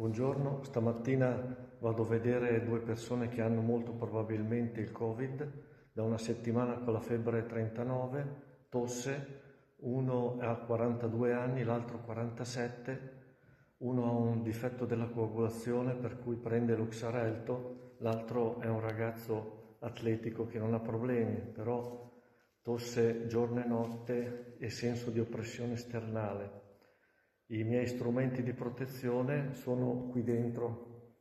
Buongiorno, stamattina vado a vedere due persone che hanno molto probabilmente il Covid, da una settimana con la febbre 39, tosse, uno ha 42 anni, l'altro 47, uno ha un difetto della coagulazione per cui prende l'Oxarelto, l'altro è un ragazzo atletico che non ha problemi, però tosse giorno e notte e senso di oppressione sternale. I miei strumenti di protezione sono qui dentro,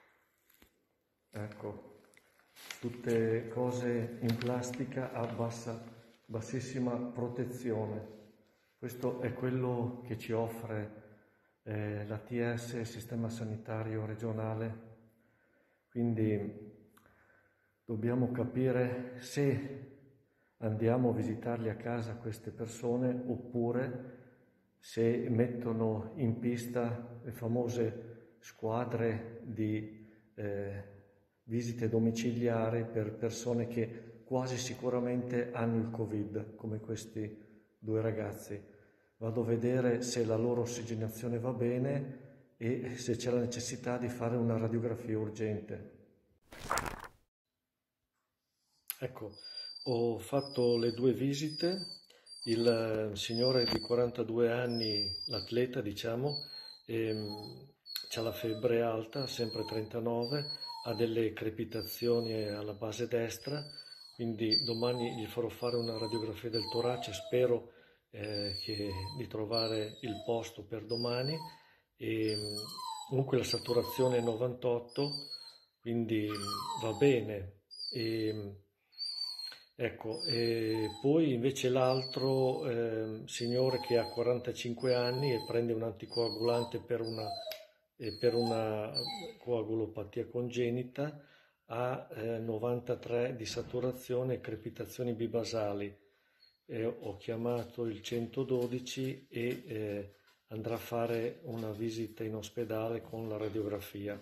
ecco, tutte cose in plastica a bassissima protezione. Questo è quello che ci offre l'ATS, il Sistema Sanitario Regionale, quindi dobbiamo capire se andiamo a visitarli a casa queste persone oppure se mettono in pista le famose squadre di visite domiciliari per persone che quasi sicuramente hanno il Covid, come questi due ragazzi. Vado a vedere se la loro ossigenazione va bene e se c'è la necessità di fare una radiografia urgente. Ecco, ho fatto le due visite. Il signore di 42 anni, l'atleta diciamo, ha la febbre alta, sempre 39, ha delle crepitazioni alla base destra, quindi domani gli farò fare una radiografia del torace, spero di trovare il posto per domani. Comunque la saturazione è 98, quindi va bene. Ecco, e poi invece l'altro signore che ha 45 anni e prende un anticoagulante per una coagulopatia congenita, ha 93 di saturazione e crepitazioni bibasali. Ho chiamato il 112 e andrà a fare una visita in ospedale con la radiografia.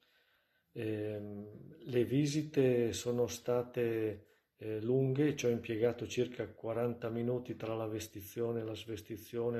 Le visite sono state lunghe, ci ho impiegato circa 40 minuti tra la vestizione, la svestizione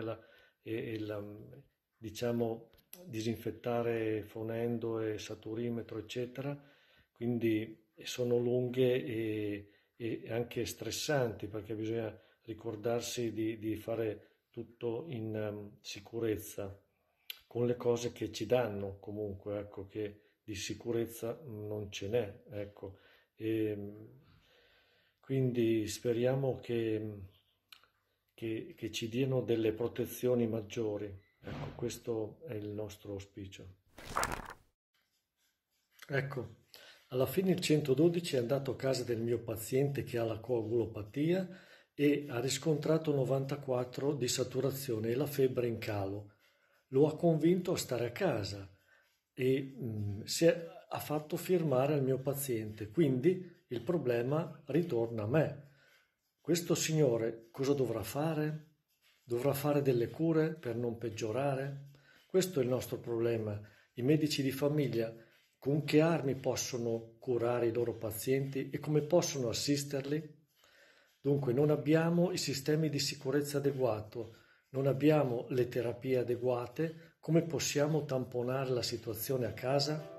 diciamo disinfettare fonendo e saturimetro eccetera, quindi sono lunghe e anche stressanti perché bisogna ricordarsi di fare tutto in sicurezza con le cose che ci danno comunque, ecco, che di sicurezza non ce n'è, ecco. Quindi speriamo che ci diano delle protezioni maggiori. Ecco, questo è il nostro auspicio. Ecco, alla fine il 112 è andato a casa del mio paziente che ha la coagulopatia e ha riscontrato 94 di saturazione e la febbre in calo. Lo ha convinto a stare a casa e ha fatto firmare al mio paziente, quindi il problema ritorna a me. Questo signore cosa dovrà fare? Dovrà fare delle cure per non peggiorare? Questo è il nostro problema. I medici di famiglia con che armi possono curare i loro pazienti e come possono assisterli? Dunque non abbiamo i sistemi di sicurezza adeguato, non abbiamo le terapie adeguate, come possiamo tamponare la situazione a casa?